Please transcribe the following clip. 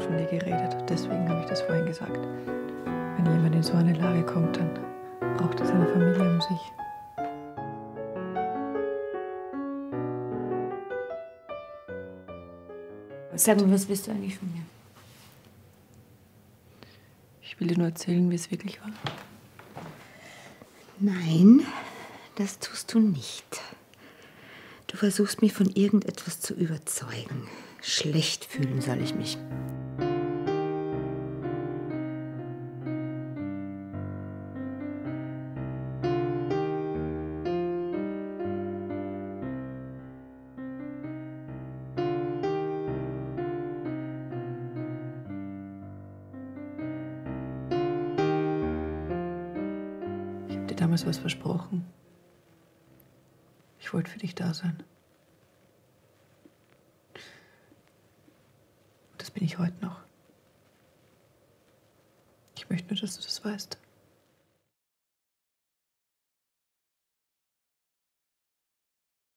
von dir geredet. Deswegen habe ich das vorhin gesagt. Wenn jemand in so eine Lage kommt, dann braucht er seine Familie um sich. Sag mal, was willst du eigentlich von mir? Ich will dir nur erzählen, wie es wirklich war. Nein, das tust du nicht. Du versuchst mich von irgendetwas zu überzeugen. Schlecht fühlen soll ich mich. Ich habe dir damals was versprochen. Ich wollte für dich da sein. Und das bin ich heute noch. Ich möchte nur, dass du das weißt.